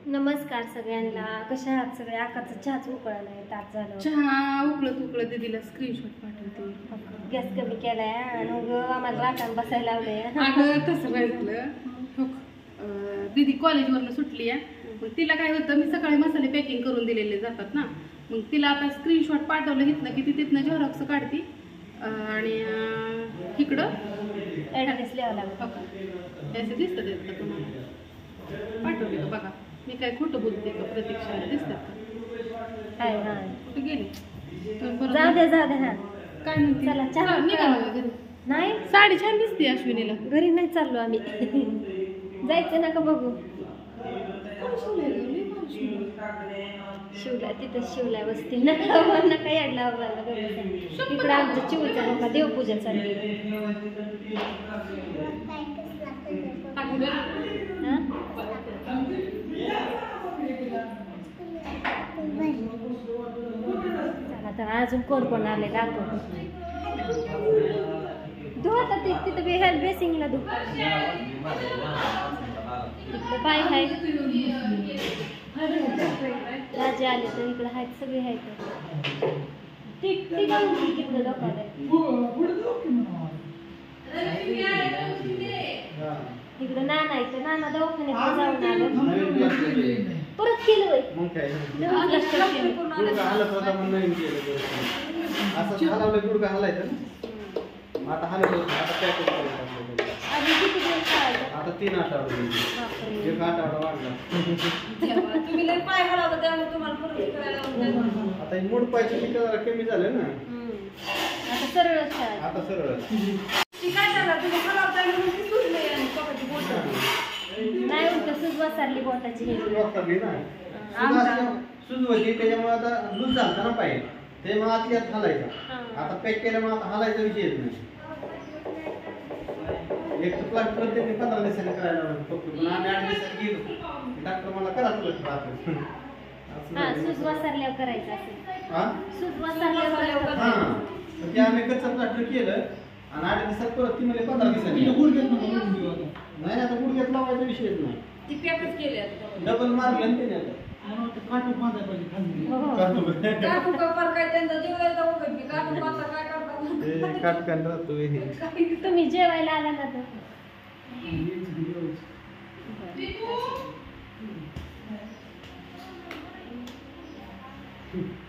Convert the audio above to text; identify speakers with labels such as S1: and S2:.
S1: नमस्कार सगळ्यांना. कशा आहात सगळे? आकाचा चहाच उकळला नाही, ताट झालं.
S2: चहा उकळत दीदीला स्क्रीनशॉट पाठवते.
S1: गॅस कमी केलाय आणि मग आम्हाला राखण बसायला लावलंय.
S2: अगं तसं काय झालं, दीदी कॉलेजवरनं सुटली आहे. मग तिला काय होतं, मी सकाळी मसाले पॅकिंग करून दिलेले जातात ना, मग तिला आता स्क्रीनशॉट पाठवलं इथनं की ती तिथनं झेरॉक्स काढती आणि इकडं
S1: ॲड्रेस लिहावं लागतं.
S2: असं दिसतं का तुम्हाला? पाठवले का बघा. मी काय खोटं बोलते का? प्रतीक्षाला दिसतात का?
S1: हाय.
S2: कुठे गेली?
S1: जाऊ दे हा.
S2: काय म्हणते?
S1: चला चहा
S2: निघाला घरी.
S1: नाही,
S2: साडी छान दिसते अश्विनीला.
S1: घरी नाही चाललो आम्ही. जायचं नका बघू. शिवला तिथं शिवलाय वस्ती नका याडला इकडं आमच्या चिवचा नका देवपूजा चालली. चला तर अजून कोण आले दाखव. धु आता तिथं हेल्थ बेसिंगला धु. इकडं बाय आहे, राजे आले तर इकडं आहेत, सगळे आहेत. तिकडं लोकांना इकडं नाना आहे, नाना दवाखान्यात जाऊन आलं. परत केलं
S3: आता 3 आठवडे एक आठवडा वाढला.
S2: तुम्ही लय पाय हलावता त्यामुळे तुम्हाला परत करायला
S3: आता मूड पायचे कमी झाले ना.
S1: आता सरळ
S3: आता सरळ
S2: ती काय झालं, तुम्ही हलावता म्हणून ती सुटली आणि पकडली बोट
S1: नाही उलट सुजवा सारली बोटाची
S3: वापरली ना. सुजवती त्याच्यामुळे आता लूज झालता ना पाय, ते मग आतली आत हलायचा. आता पॅक केल्यामुळे आता हलायचा विषय येत नाही. एक प्लास्टर त्यांनी 15 दिवसांनी करायला लागलं. आम्ही 8 दिवसांनी गेलो, डॉक्टर मला करा तुला
S1: सुजवा सारल्यावर करायचं असेल. सुजवा सारल्यावर
S3: ते आम्ही कच्चं प्लास्टर केलं आणि 8 दिवसात परत ती म्हणजे 15 दिवसांनी नाही. आता गुडघ्यात लावायचा विषय येत नाही.
S2: ती पॅकच केली
S3: डबल मारलं त्याने. आता
S1: तुम्ही जेवायला आला ना तर